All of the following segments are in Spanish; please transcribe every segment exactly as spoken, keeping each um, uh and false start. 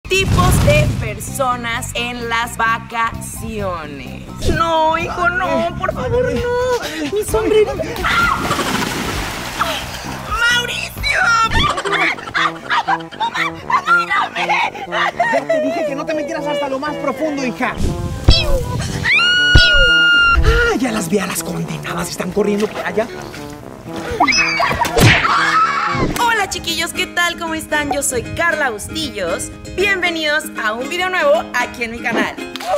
tipos de personas en las vacaciones. No, hijo, no, por favor, no. Mi sombrero. ¡Ah! ¡Mauricio! Ya te dije que no te metieras hasta lo más profundo, hija. Ah, ya las vi a las condenadas, están corriendo por allá. Hola chiquillos, ¿qué tal? ¿Cómo están? Yo soy Carla Bustillos. Bienvenidos a un video nuevo aquí en mi canal.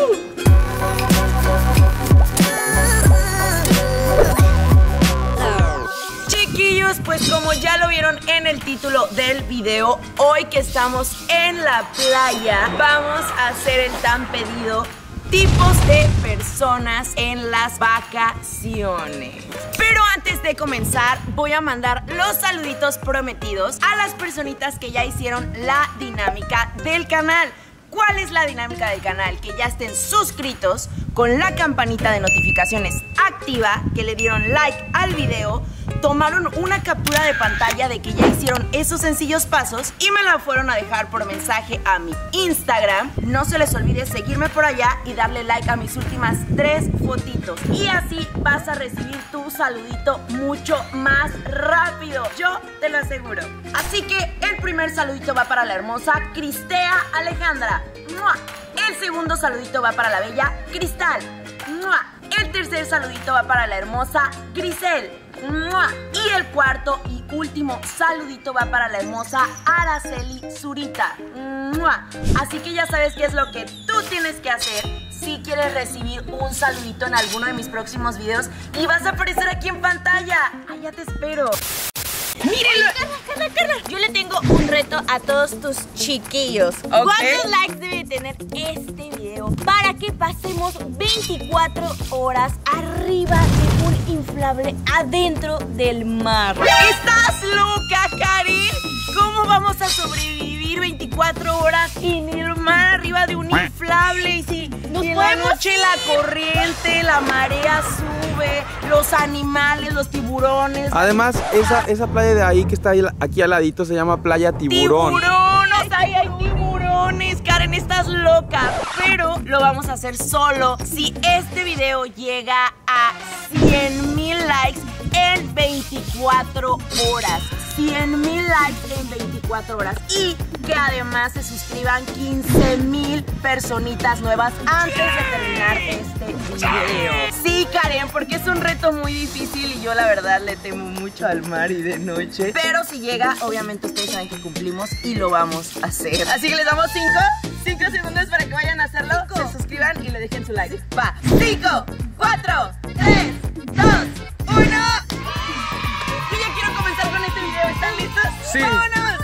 Chiquillos, pues como ya lo vieron en el título del video, hoy que estamos en la playa, vamos a hacer el tan pedido tipos de personas en las vacaciones. Pero antes de comenzar, voy a mandar los saluditos prometidos a las personitas que ya hicieron la dinámica del canal. ¿Cuál es la dinámica del canal? Que ya estén suscritos, con la campanita de notificaciones activa, que le dieron like al video, tomaron una captura de pantalla de que ya hicieron esos sencillos pasos y me la fueron a dejar por mensaje a mi Instagram. No se les olvide seguirme por allá y darle like a mis últimas tres fotitos. Y así vas a recibir tu saludito mucho más rápido, yo te lo aseguro. Así que el primer saludito va para la hermosa Cristea Alejandra. ¡Mua! El segundo saludito va para la bella Cristal. ¡Mua! El tercer saludito va para la hermosa Grisel. ¡Mua! Y el cuarto y último saludito va para la hermosa Araceli Zurita. ¡Mua! Así que ya sabes qué es lo que tú tienes que hacer si quieres recibir un saludito en alguno de mis próximos videos y vas a aparecer aquí en pantalla. ¡Ay, ya te espero! ¡Mírenlo! Carla, Carla, Carla, yo le tengo un reto a todos tus chiquillos. Okay. ¿Cuántos likes debe tener este video para que pasemos veinticuatro horas arriba de un inflable adentro del mar? ¿Estás loca, Karen? ¿Cómo vamos a sobrevivir veinticuatro horas en el mar arriba de un inflable? Y si Nos y en la podemos noche ir. la corriente, la marea sube, los animales, los tiburones. Además, esa, esa playa de ahí que está ahí, aquí al ladito se llama Playa Tiburón. ¡Tiburones! ¡Ahí hay tiburones! Karen, estás loca. Pero lo vamos a hacer solo si este video llega a cien mil likes en veinticuatro horas. cien mil likes en veinticuatro horas. Y que además se suscriban quince mil personitas nuevas antes de terminar este video. Sí, Karen, porque es un reto muy difícil y yo la verdad le temo mucho al mar y de noche. Pero si llega, obviamente ustedes saben que cumplimos y lo vamos a hacer. Así que les damos cinco segundos para que vayan a hacerlo, cinco. Se suscriban y le dejen su like. Va, cinco, cuatro, tres, dos, uno. Yo ya quiero comenzar con este video. ¿Están listos? Sí. ¡Vámonos!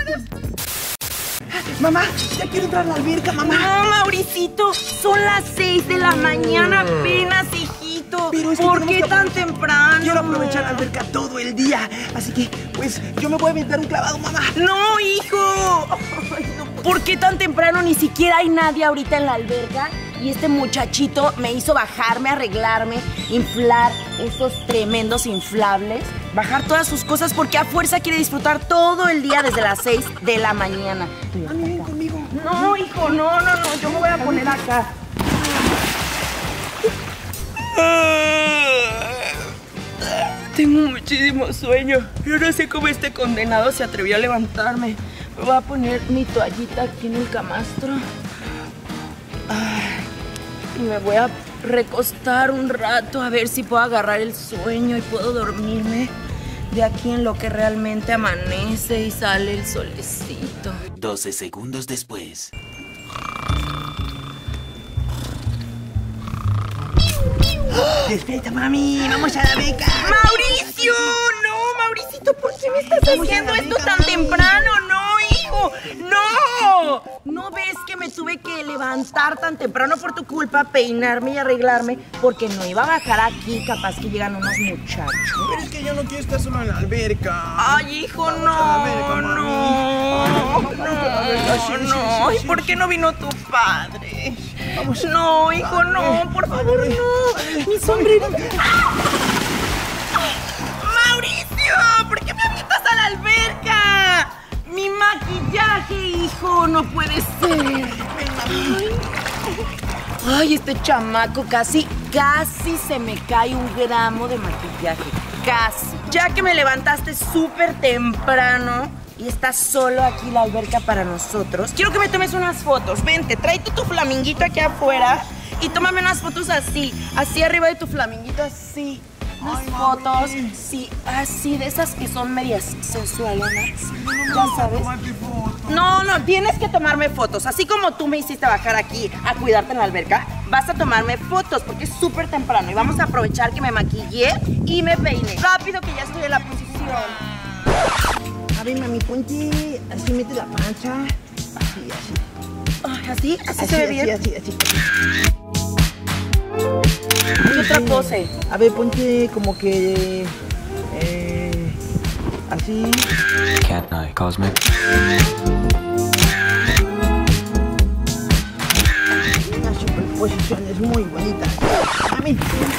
Mamá, ya quiero entrar a la alberca, mamá. No, Mauricito, son las seis de la mañana apenas, hijito. Pero es que ¿Por tenemos qué que tan aprovechar- temprano? Quiero aprovechar la alberca todo el día. Así que, pues, yo me voy a aventar un clavado, mamá. No, hijo. Ay, no. ¿Por qué tan temprano? Ni siquiera hay nadie ahorita en la alberca. Y este muchachito me hizo bajarme, arreglarme, inflar esos tremendos inflables, bajar todas sus cosas porque a fuerza quiere disfrutar todo el día desde las seis de la mañana. Mami, ven conmigo. No, hijo, no, no, no, yo me voy a poner acá. Tengo muchísimo sueño. Yo no sé cómo este condenado se atrevió a levantarme. Me voy a poner mi toallita aquí en el camastro. Ay, y me voy a recostar un rato a ver si puedo agarrar el sueño y puedo dormirme de aquí en lo que realmente amanece y sale el solecito. doce segundos después. Despierta, mami. Vamos a la beca. ¡Mauricio! No, Mauricito, ¿por qué me estás Vamos a haciendo la esto beca, tan mami. temprano? No, hijo, no. ¿No ves que me tuve que levantar tan temprano por tu culpa, peinarme y arreglarme? Porque no iba a bajar aquí, capaz que llegan unos muchachos. Pero es que yo no quiero estar solo en la alberca. Ay, hijo, no, no, no, no. ¿Y por qué no vino tu padre? Vamos. No, hijo, no, por favor, no. Mi sombrero. ¡Ah! ¡Mauricio! ¿Por qué me avientas a la alberca? Mi maquillaje, hijo! ¡No puede ser! Ay, este chamaco casi, casi se me cae un gramo de maquillaje. Casi. Ya que me levantaste súper temprano y está solo aquí la alberca para nosotros, quiero que me tomes unas fotos. Vente, tráete tu flaminguito aquí afuera y tómame unas fotos así, así arriba de tu flaminguito, así. Unas Ay, fotos, mami. sí, así, de esas que son medias sensualonas. Ya sabes. No, no, tienes que tomarme fotos. Así como tú me hiciste bajar aquí a cuidarte en la alberca, vas a tomarme fotos porque es súper temprano y vamos a aprovechar que me maquillé y me peiné. Rápido que ya estoy en la posición. A ver, mami, ponte, así mete la pancha. Así, así. Ay, ¿así? ¿Así, así se ve así, bien? Así, así, así. ¿Qué otra pose? A ver, ponte como que... Eh, así. Cat Night Cosmic. Unas superposiciones muy bonitas. Mami.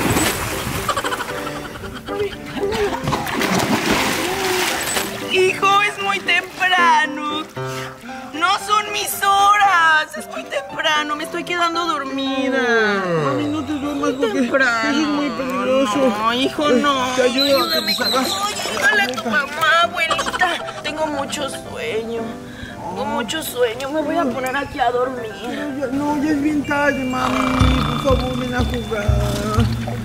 Hijo, es muy temprano. No son mis horas. Es muy temprano. Me estoy quedando dormida. Mami, no te duermas porque temprano. eso es muy peligroso. No, hijo, no. Te ayudo a que Ayúdame. te salgas. Ayúdale a tu mamá, abuelita. Tengo mucho sueño. Tengo mucho sueño. Me voy a poner aquí a dormir. No, ya, no, ya es bien tarde, mami. Por favor, ven a jugar.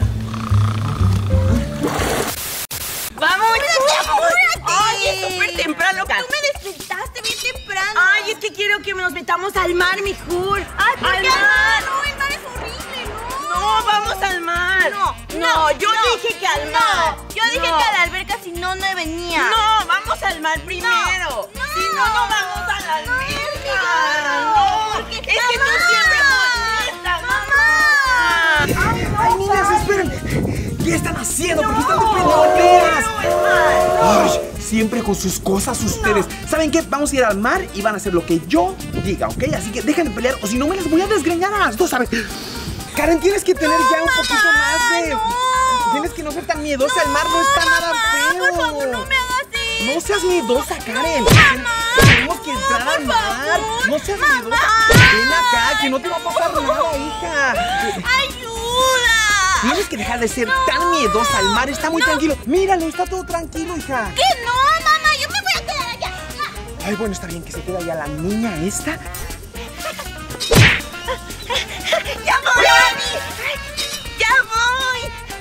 ¡Vamos! ¡Apúrate! ¡Ay, es súper temprano! Tú me despertaste bien temprano. ¡Ay, es que quiero que nos metamos al mar, mi Jul! ¡Ay, ¿por ¡Al qué mar! al mar? No, el mar es horrible, ¿no? ¡No, vamos al mar! No, no, yo dije que al mar. No, yo dije No. que a la alberca si no, no venía. No, vamos al mar primero. No, Si no, no vamos a la alberca. no, No, porque es que está tú mal. siempre molestas, Mamá. mamá. ¡Ay, niñas, esperen! ¿Qué están haciendo? ¿Por qué están de No, peloteras? no, es mar. Ay, siempre con sus cosas ustedes. ¿Saben qué? Vamos a ir al mar y van a hacer lo que yo diga, ¿ok? Así que dejen de pelear o si no me las voy a desgreñar a las dos, ¿sabes? Karen, tienes que tener No, ya un mamá, poquito más de... no. Tienes que no ser tan miedosa. El mar no está nada Mamá, feo. por favor, no me hagas eso. No seas miedosa, Karen. mamá. Tenemos que entrar por al mar. favor. No seas Mamá. miedosa. Ven acá, que no te va a pasar nada, hija. ¡Ayuda! Tienes que dejar de ser tan miedosa. El mar está muy tranquilo. Míralo, está todo tranquilo, hija. ¿Qué no, mamá? Yo me voy a quedar allá. Ay, bueno, está bien que se quede allá la niña esta. ¡Ya voy, mami! ¡Ya voy!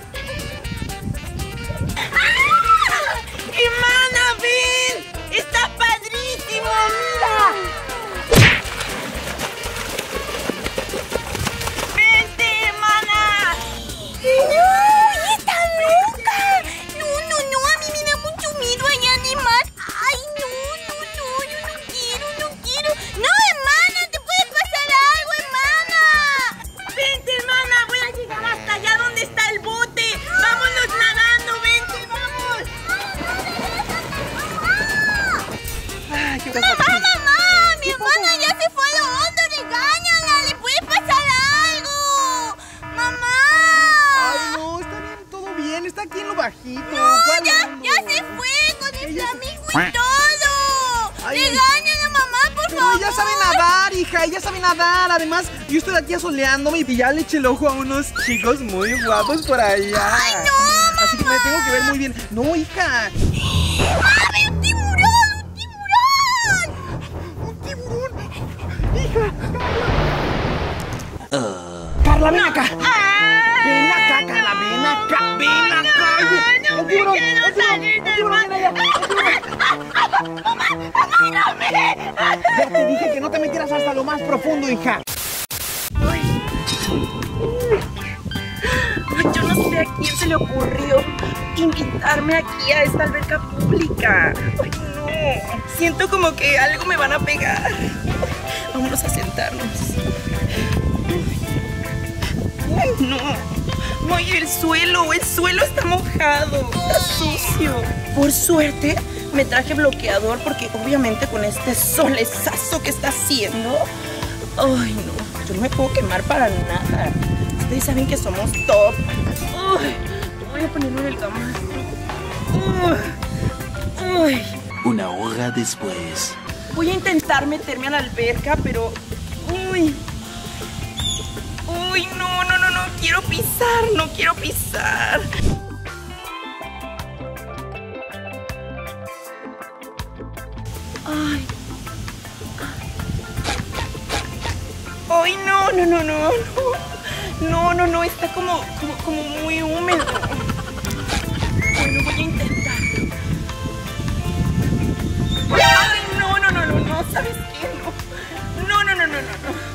¡Ah! ¡Hermana, ven! ¡Está padrísimo! ¡Mira! ¡Vente, hermana! ¡No! ¡Está loca! No, no, no, a mí me da mucho miedo allá animar. ¡Ay, no, no, no! Yo no quiero, no quiero. ¡No, hermana! ¡Te puede pasar algo, hermana! ¡Vente, hermana! Voy a llegar hasta allá donde está el bote. ¡Vámonos nadando! ¡Vente, vamos! Ay, qué ¡Mamá, mamá! ¡Mi hermana ya se fue a lo hondo! ¡Regáñala! ¡Le puede pasar algo! ¡Mamá! Ay, no, está bien, todo bien. Está aquí en lo bajito. ¡No, ¿Cuál ya, hondo? ya se fue con el Ella se- amigo y todo! Ay. ¡Regáñala, mamá, por Pero favor! ella sabe nadar, hija, ella sabe nadar. Además, yo estoy aquí asoleándome y ya le eché el ojo a unos chicos muy guapos por allá. ¡Ay, no, Así que me tengo que ver muy bien. No, hija. ¡Mami, un tiburón! ¡Un tiburón! Un tiburón. Hija. Carla, ven acá. Ven acá, Carla, ven acá. Ven acá. no El me tiburón, quiero el tiburón, salir el del tiburón, mar. ven allá, el tiburón. Ya te dije que no te metieras hasta lo más profundo, hija. Ay, yo no sé a quién se le ocurrió invitarme aquí a esta alberca pública. Ay, no. Siento como que algo me van a pegar. Vámonos a sentarnos. Ay, no. Ay, el suelo, el suelo está mojado, está sucio. Por suerte, me traje bloqueador porque obviamente con este solezazo que está haciendo, ay, no, yo no me puedo quemar para nada. Ustedes saben que somos top. Ay, voy a ponerlo en el camastro. Ay, ay. Una hora después. Voy a intentar meterme a la alberca, pero... Uy. Uy, no, no, no, no. Quiero pisar, no quiero pisar. Ay. Ay, no, no, no, no, no. No, no, no. Está como, como, como muy húmedo. Bueno, voy a intentarlo. Ay, no, no, no, no, no. ¿Sabes qué? No. No, no, no, no, no, no.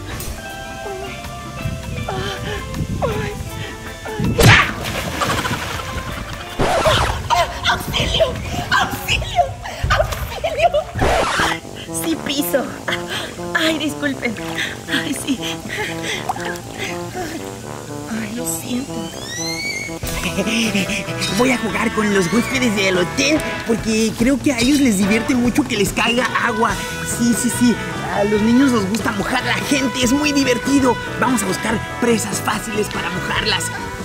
Ay, ay. ¡Ah! ¡Auxilio! ¡Auxilio! ¡Auxilio! Sí piso. Ay, disculpen. Ay, sí. Ay, lo siento. Voy a jugar con los huéspedes del hotel porque creo que a ellos les divierte mucho que les caiga agua. Sí, sí, sí. A los niños les gusta mojar a la gente, es muy divertido. Vamos a buscar presas fáciles para mojarlas.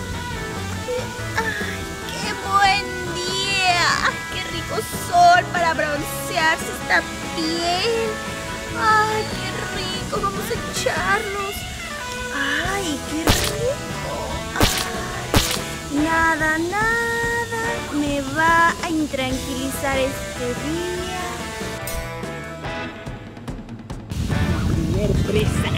¡Ay, qué buen día! ¡Ay, qué rico sol para broncearse esta piel! ¡Ay, qué rico! Vamos a echarnos. ¡Ay, qué rico! Ay, nada, nada me va a intranquilizar este día. Primer presa.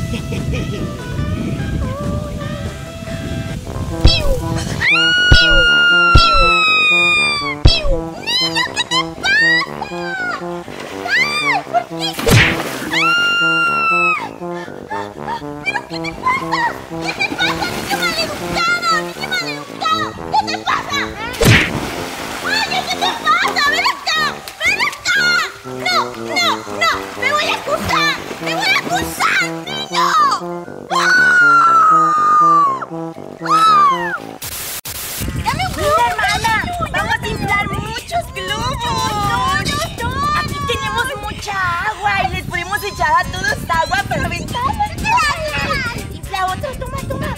A todos agua para aventar. Y la otra, toma, toma.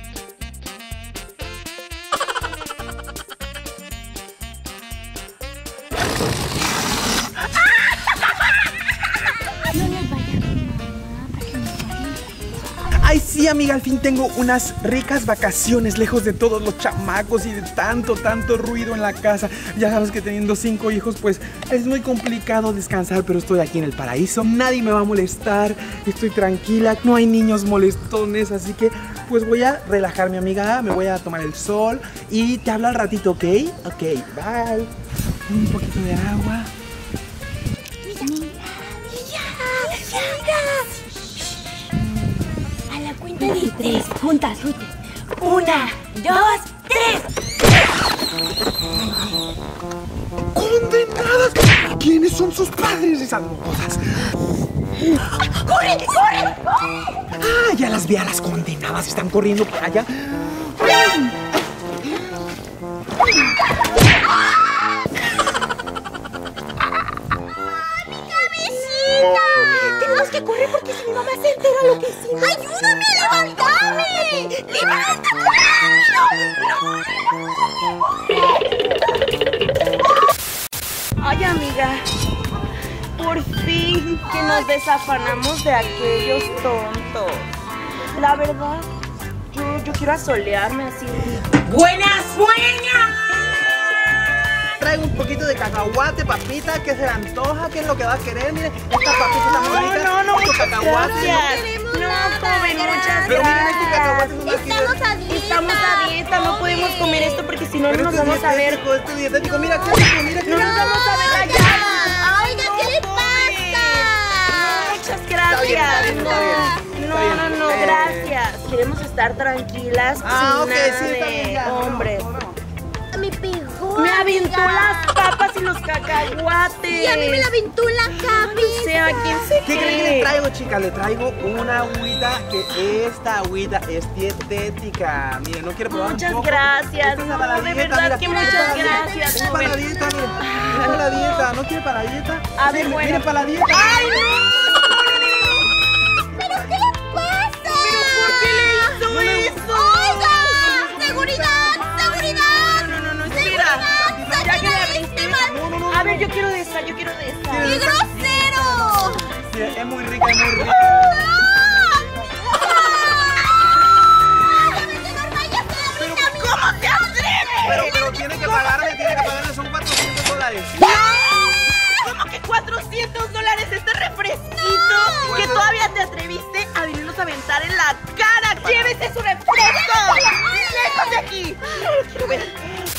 Ay, sí, amiga, al fin tengo unas ricas vacaciones lejos de todos los chamacos y de tanto, tanto ruido en la casa. Ya sabes que teniendo cinco hijos, pues es muy complicado descansar, pero estoy aquí en el paraíso. Nadie me va a molestar, estoy tranquila, no hay niños molestones, así que pues voy a relajarme, amiga. Me voy a tomar el sol y te hablo al ratito, ¿ok? Ok, bye. Un poquito de agua. De tres, juntas, juntas. Una, dos, tres. ¡Condenadas! ¿Quiénes son sus padres, esas cosas? ¡Corre, corre! Ah, ya las vi a las condenadas, están corriendo por allá. Tenemos que correr porque si mi mamá se entera lo que hicimos. ¡Ayúdame a levantarme! ¡Levántate rápido! Ay, amiga, por fin que nos desafanamos de aquellos tontos. La verdad, yo, yo quiero asolearme así. ¡Buenas sueñas! Traigo un poquito de cacahuate, papita, ¿qué se le antoja? ¿Qué es lo que va a querer? Miren, esta papita está muy rica. No, no, no, muchas cacahuate. gracias. No, joven, muchas Pero miren, gracias. este cacahuate es un Estamos a dieta. Estamos a dieta, no podemos comer esto porque si no, no nos vamos a ver. Esto es dietético, mira, qué rico, mira, qué No nos vamos a ver allá. Oiga, ¿qué le pasa? Muchas Está bien, está bien, gracias. está bien. No, no, no, Eh. gracias. Queremos estar tranquilas Ah, sin ok, nada sí, está de bien, ya. hombres. Me pegó. Me aventó amiga. las papas y los cacahuates. Y a mí me la aventó en la cabeza. O sea, ¿quién se ¿Qué creen que cree? le traigo, chicas? Le traigo una agüita, que esta agüita es dietética. Miren, ¿no quiere probar Muchas un poco? gracias. Esta es No, para la de dieta, verdad mira. que muchas gracias, Es para la joven. dieta, miren. Es para la dieta. ¿No quiere para la dieta? A ver, Miren, bueno. miren, para la dieta. ¡Ay, no! ¿Pero qué le pasa? ¿Pero por qué le hizo eso? ¡Oiga! ¡Seguridad! ¡Seguridad! No, no, no, espera. Ya que la abriste. mal! A ver, yo quiero de esa, yo quiero de esa. ¡Qué grosero! Sí, es muy rica, es muy rica. Pero, ¿cómo te atreves? Pero, pero tiene que pagarme, tiene que pagarme, son cuatrocientos dólares. ¿Cómo que cuatrocientos dólares este refresquito? No. Que todavía te atreviste a venirnos a aventar en la cara. ¡Llévese su refresco! ¡Lejos de aquí! Quiero ver.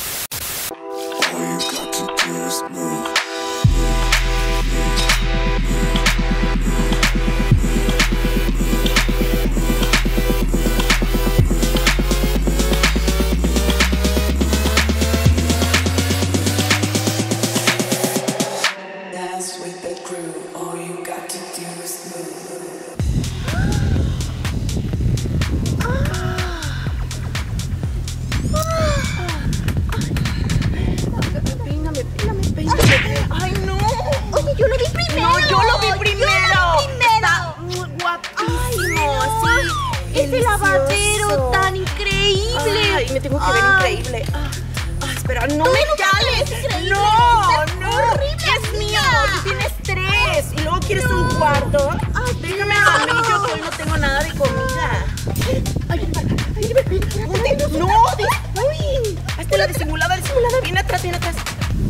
¡Ese lavadero tan increíble! Ay, me tengo que ver Ay. increíble. Ah, ah, espera, no Todo me lo que cales. tienes es increíble. No, Estás no. horrible, Es mío. amiga. Tú tienes tres. Y luego quieres un cuarto. Ay, Déjame no. a mí, yo que hoy no tengo nada de comida. Ay, ay, ven, ¿Dónde? No, de... Uy. Hazte la disimulada, disimulada. Viene atrás, viene atrás.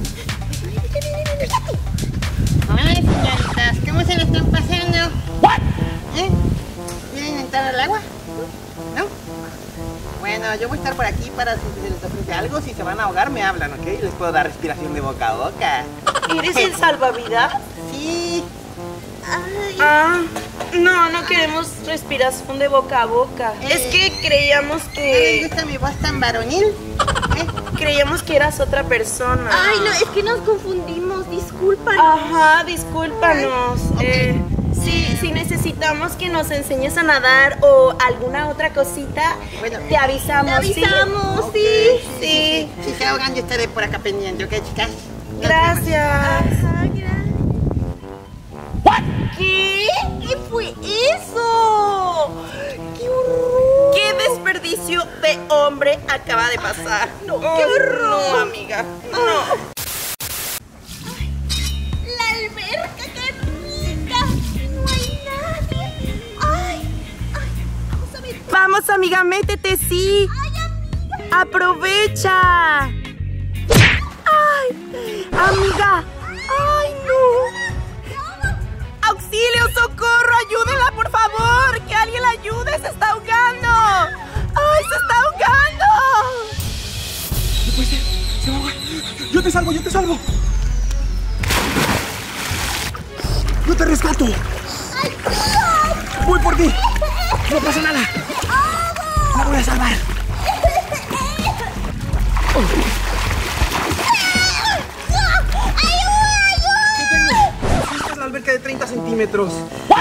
Hola, señoritas, ¿cómo se le están pasando? ¿Eh? ¿Quieren entrar al agua? ¿No? Bueno, yo voy a estar por aquí para si se les ofrece algo. Si se van a ahogar, me hablan, ¿ok? Les puedo dar respiración de boca a boca. ¿Eres el salvavidas? Sí. ay. Ah, no, no queremos respiración de boca a boca. Eh. Es que creíamos ¿No les que... gusta mi voz tan varonil? ¿Eh? Creíamos que eras otra persona. Ay, no, es que nos confundimos, discúlpanos. Ajá, discúlpanos. Eh, sí, si necesitamos que nos enseñes a nadar o alguna otra cosita, Bueno. te avisamos. Te ¿sí? avisamos, Ok, sí. Sí. Si se ahogan, yo estaré por acá pendiente, ¿ok, chicas? Nos Gracias. Ajá, gracias. ¿Qué? ¿Qué fue eso? ¡Qué horror! ¿Qué desperdicio de hombre acaba de pasar? No, qué horror. No, amiga. No. La alberca, qué rica. No hay nadie. Ay, ay, vamos a ver. Vamos, amiga, métete, sí. Ay, amiga. Aprovecha. Ay, amiga. Ay, no. ¡Auxilio, socorro! ¡Ayúdenla, por favor! ¡Que alguien la ayude! ¡Se está ahogando! ¡Ay, se está ahogando! No puede ser, se va a ahogar. Yo te salvo, yo te salvo. Yo te rescato. Voy por ti. No pasa nada. La voy a salvar. Esta es la alberca de treinta centímetros.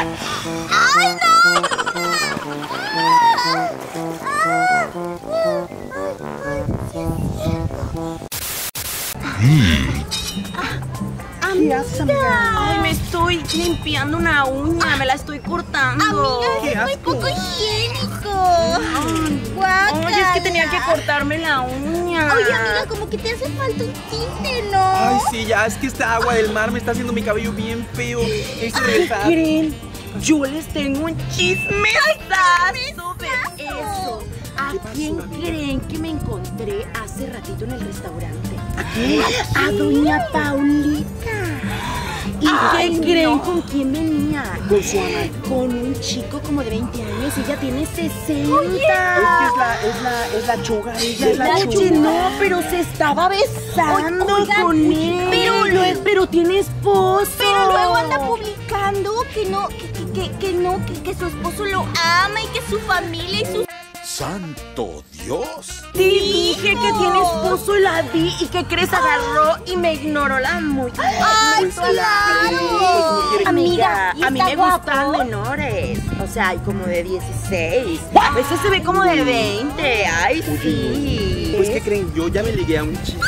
¿Qué haces, amiga? Ay, me estoy limpiando una uña. Me la estoy cortando. Amiga, qué es muy asco. poco higiénico. Guácala. Oye, es que tenía que cortarme la uña. Oye, amiga, como que te hace falta un tinte, ¿no? Ay, sí, ya, es que esta agua del mar me está haciendo mi cabello bien feo. Necesito regresar. ¿Creen? Yo les tengo un chismesazo de eso. ¿A quién creen que me encontré hace ratito en el restaurante? ¿A quién? A doña Paulita. ¿Y qué creen con quién venía? Con su amante. Con un chico como de veinte años. Ella tiene sesenta. Es que es la, es la, es la choga, ella es la Oye, choga. no, pero se estaba besando Oigan, con él. pero- Pero, pero tiene esposo. Pero luego anda publicando que no, que, que, que, que no, que, que su esposo lo ama y que su familia y sus... ¡Santo Dios! Te dije que tiene esposo y la vi. ¿Y qué crees? Agarró y me ignoró la muchacha. ¡Ay, Pues claro! Amiga, ¿y a mí está me guapo? gustan menores. O sea, hay como de dieciséis. Ese se ve como de veinte. Ay, sí. Pues, ¿qué creen? Yo ya me ligué a un chico.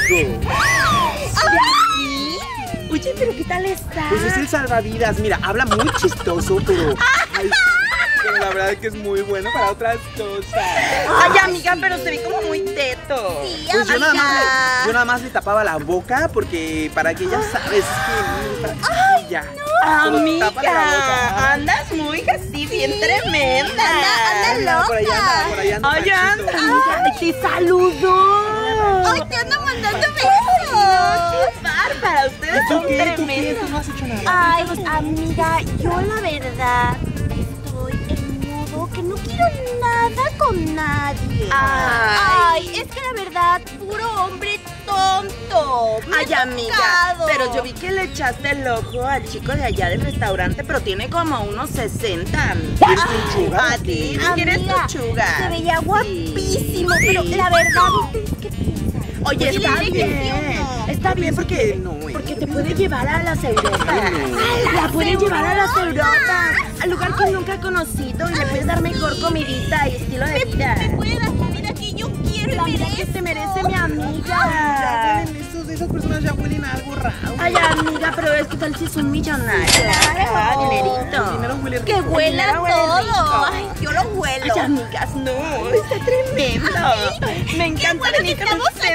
Oye, pero ¿qué tal está? Pues es el salvavidas. Mira, habla muy chistoso, pero... ay, pero la verdad es que es muy bueno para otras cosas. Ay, amiga, pero se ve como muy teto. Sí, Pues yo nada, más, amiga. le- yo nada más le tapaba la boca porque para que ella sabes es que... Ay, ya. No, Amiga, andas muy así, bien tremenda. Anda, anda Por allá anda, por allá anda. Ay, Panchito. anda, ay, te saludó. Ay, te ando mandando besos. ¡Qué bárbara! Ustedes ¿Tú son qué? ¿Tú qué? tremendos. Tú no has hecho nada. Ay, amiga, yo la verdad estoy en modo que no quiero nada con nadie. Ay. Ay, es que la verdad, puro hombre tonto. Me Ay, ha amiga, tocado. pero yo vi que le echaste el ojo al chico de allá del restaurante, pero tiene como unos sesenta. ¿Quieres tu chuga? A ti, ¿quieres Amiga, tu chuga? se veía Sí. guapísimo, pero la verdad, ¿ustedes qué piensan? Oye, Pues está dile que bien, sí o no. está bien porque, no, güey. porque te puede llevar a las Europas. La puede llevar a las Europas, al lugar que nunca he conocido y le puedes dar mejor comidita y estilo de vida. Me puede dar comida que yo quiero y La vida que merezco. se merece mi Ya amiga. huelen esos, esas personas ya huelen a algo raro. Ay, amiga, pero es que tal si es un millonario. Claro. Ah, dinerito. El dinero huele rico. Que huela dinero huele todo. rico. Ay, yo lo huelo. Ay, amigas, no, está tremendo. Me encanta bueno venir que con estamos ustedes.